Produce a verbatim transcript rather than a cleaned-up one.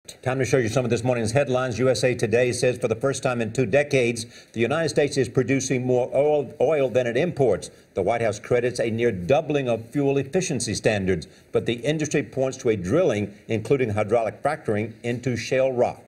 Time to show you some of this morning's headlines. U S A Today says for the first time in two decades, the United States is producing more oil, oil than it imports. The White House credits a near doubling of fuel efficiency standards, but the industry points to a drilling, including hydraulic fracturing, into shale rock.